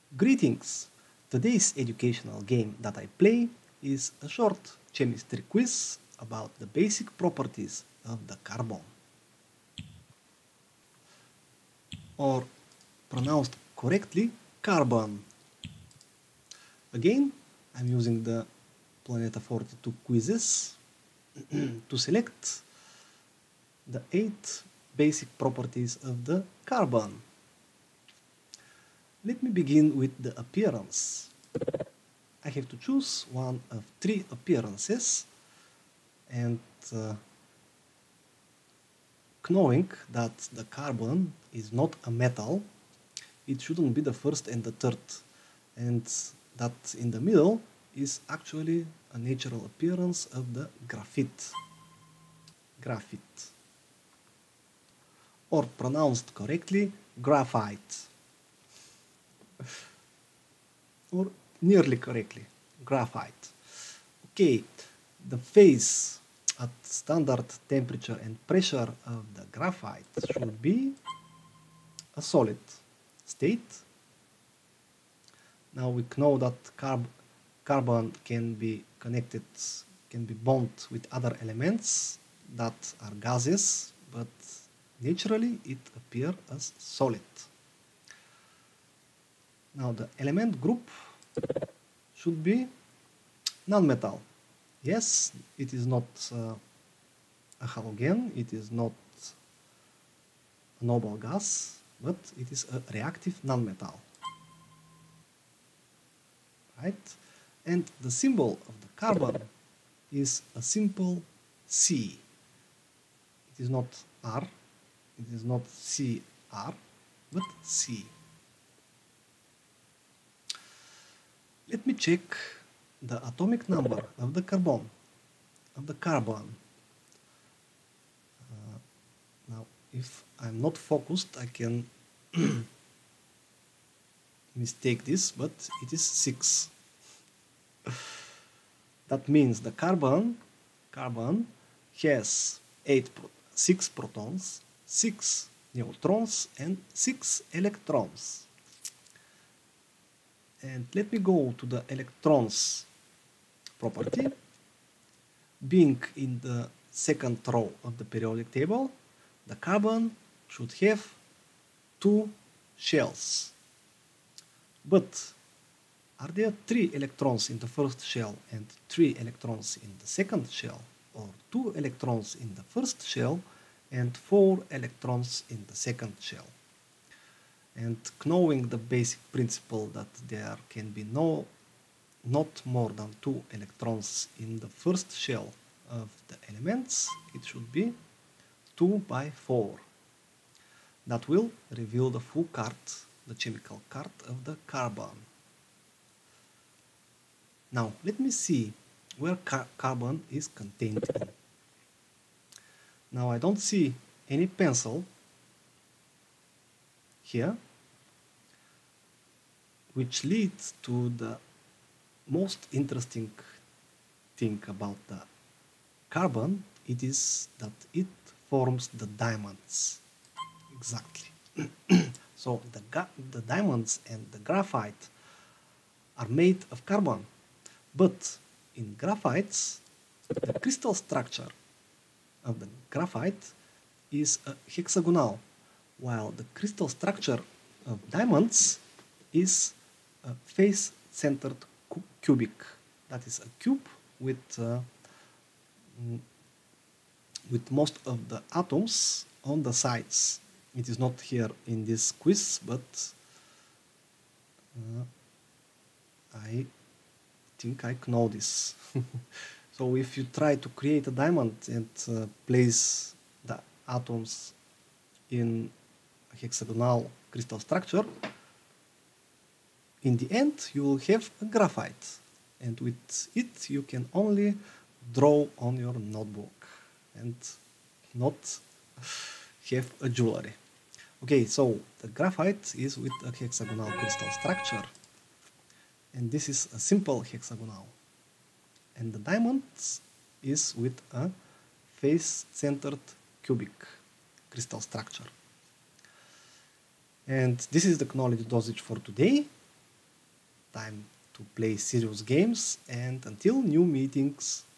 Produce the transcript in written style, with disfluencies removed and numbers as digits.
Greetings! Today's educational game that I play is a short chemistry quiz about the basic properties of the carbon. Or pronounced correctly, carbon. Again, I'm using the Planeta 42 quizzes to select the 8 basic properties of the carbon. Let me begin with the appearance. I have to choose one of 3 appearances, and knowing that the carbon is not a metal, it shouldn't be the first and the third, and that in the middle is actually a natural appearance of the graphite. Or pronounced correctly, graphite. Or nearly correctly, graphite. Okay, the phase at standard temperature and pressure of the graphite should be a solid state. Now we know that carbon can be connected, can be bonded with other elements that are gases, but naturally it appears as solid. Now the element group should be nonmetal. Yes, it is not a halogen, it is not a noble gas, but it is a reactive nonmetal. Right? And the symbol of the carbon is a simple C. It is not R, it is not Cr, but C. Let me check the atomic number of the carbon. Now, if I'm not focused, I can mistake this, but it is 6. That means the carbon has 6 protons, 6 neutrons, and 6 electrons. And let me go to the electrons property. Being in the second row of the periodic table, the carbon should have 2 shells. But are there 3 electrons in the first shell and 3 electrons in the second shell, or 2 electrons in the first shell and 4 electrons in the second shell? And knowing the basic principle that there can be not more than 2 electrons in the first shell of the elements, it should be 2 by 4. That will reveal the full card, the chemical card of the carbon. Now let me see where carbon is contained in. Now I don't see any pencil here, which leads to the most interesting thing about the carbon. It is that it forms the diamonds. Exactly. So the diamonds and the graphite are made of carbon, but in graphites, the crystal structure of the graphite is a hexagonal, while the crystal structure of diamonds is a face-centered cubic. That is a cube with most of the atoms on the sides. It is not here in this quiz, but I think I know this. So if you try to create a diamond and place the atoms in a hexagonal crystal structure, in the end you will have a graphite, and with it you can only draw on your notebook and not have a jewelry. Okay, so the graphite is with a hexagonal crystal structure, and this is a simple hexagonal, and the diamond is with a face-centered cubic crystal structure. And this is the knowledge dosage for today. time to play serious games, and until new meetings.